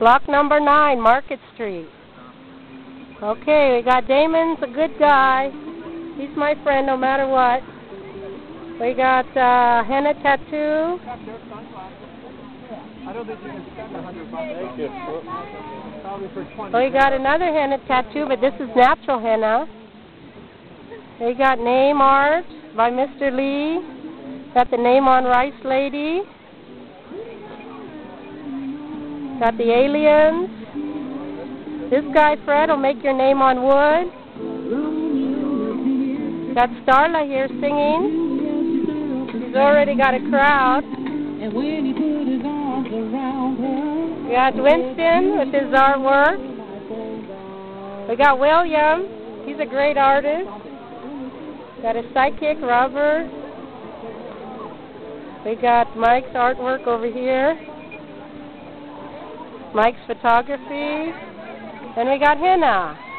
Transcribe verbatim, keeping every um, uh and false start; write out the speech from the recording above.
Block number nine, Market Street. Okay, we got Damon's a good guy. He's my friend no matter what. We got uh, henna tattoo. I don't think you can spend a hundred bucks. Probably for twenty. We got another henna tattoo, but this is natural henna. We got name art by Mister Lee. Got the name on Rice Lady. Got the aliens. This guy Fred will make your name on wood. Got Starla here singing. She's already got a crowd. We got Winston with his artwork. We got William. He's a great artist. Got a sidekick, Robert. We got Mike's artwork over here. Mike's photography. And we got henna.